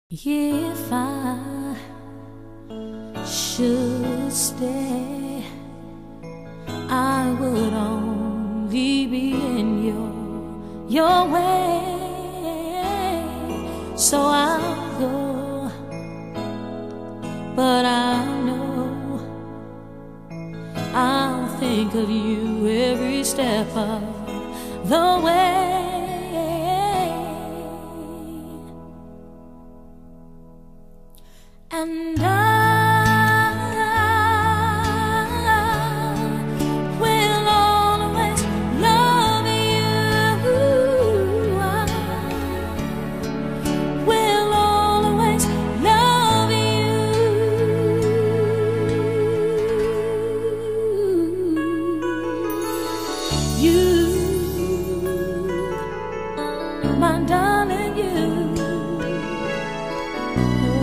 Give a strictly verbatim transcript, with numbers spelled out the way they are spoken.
If I should stay, I would only be in your your way. So I'll go, but I know I'll think of you every step of the way. And I will always love you. I will always love you. You, my darling, you.